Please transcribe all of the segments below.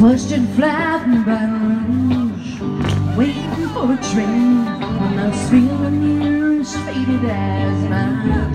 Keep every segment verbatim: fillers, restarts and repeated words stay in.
Pushed and flat in Baton Rouge, waiting for a train. When I was feeling near as faded as my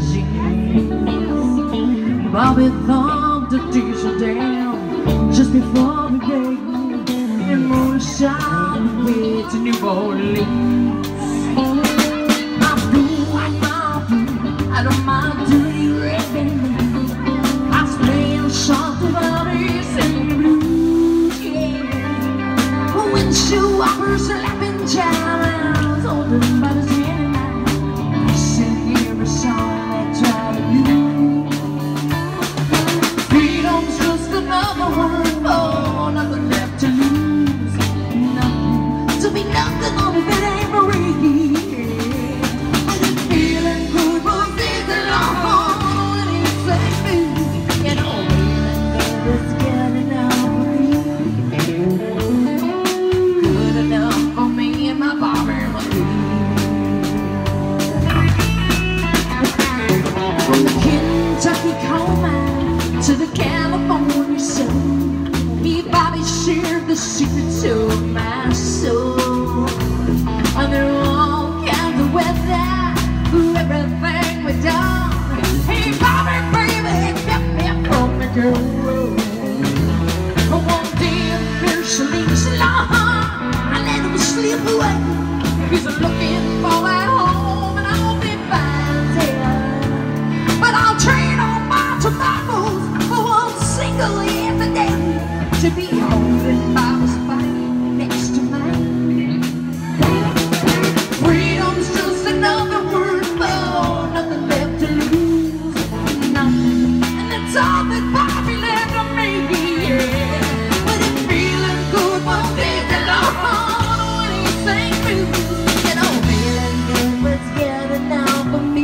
jeans. Bobby thumped a diesel down just before we gave, and moonshine way to New Orleans. I blew my blue out of my dirty red band. I was playing soft about it and the blues, yeah. Windshield wipers slapping child, holding by the skin. I sing every song I try to do. Freedom's just another word for nothing left to lose. Nothing to be nothing on if it ain't free. Feeling good but feeling long when it's like food. You know, feeling good is good enough for me. Good enough for me and my Bobby McGee. From the Kentucky coal mine to the California sun, me and Bobby shared the secrets of my soul. Under all kinds of weather, through everything we've done. Hey Bobby, baby, kept me from the girl. One day a fierce leaves long, I let him slip away. He's looking for that home, and I'll be fine there. But I'll trade all my tomatoes for one single every day to be holding Bobby's spine next to mine. Freedom's just another word for nothing left to lose. Nothing, and that's all that Bobby left to me, yeah. But it's feeling good one day long when he sings blues. You know, feeling good was good enough for me.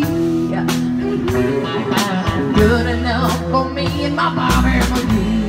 Good enough for me and my Bobby McGee.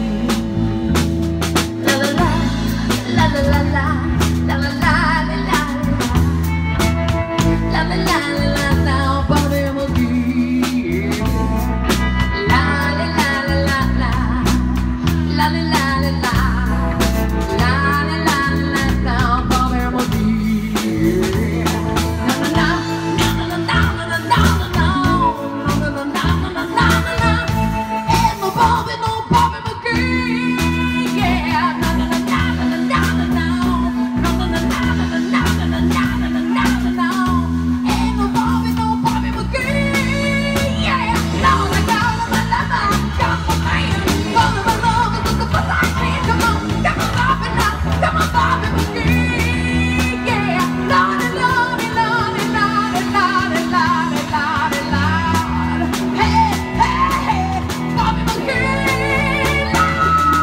La la la, la la la la, la la la la la, la la la la la, Bobby McGee. La la la la la la, la la la la la, la la la la la, Bobby McGee. La la la la la la la la la la, la la la la la la, and no Bobby, no Bobby McGee, yeah. La la la la la la la la, la la la la la la la la la la la la, and no Bobby, no Bobby McGee, yeah. Lord, I got my lover, got my man, Bobby my lover, look at what I can. Come on, come on, Bobby now, come on, Bobby McGee, yeah. Lordy, Lordy, Lordy, Lordy, Lordy, Lordy, Lordy, Lord. Hey, hey, hey, Bobby McGee, Lord.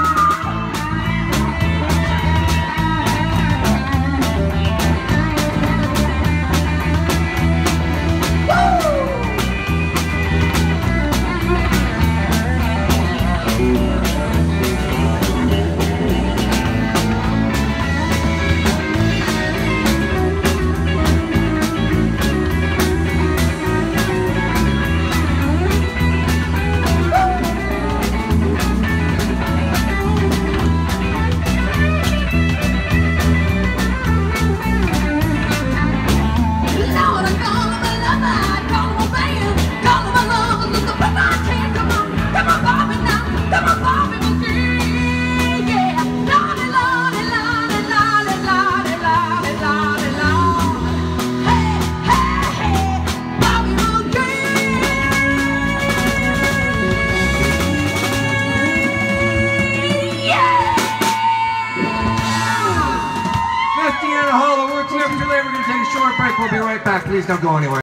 Lord, I call him a lover, I call him a man, call him a lover, look at what I can. Come on, come on, Bobby now, come on, Bobby McGee, yeah. Lordy, Lordy, Lordy, Lordy, Lordy, Lordy, Lordy, Lord. Hey, hey, hey, Bobby McGee, yeah. Fifty and a Hall, the words never too late. We're going to take a short break. We'll be right back. Please don't go anywhere.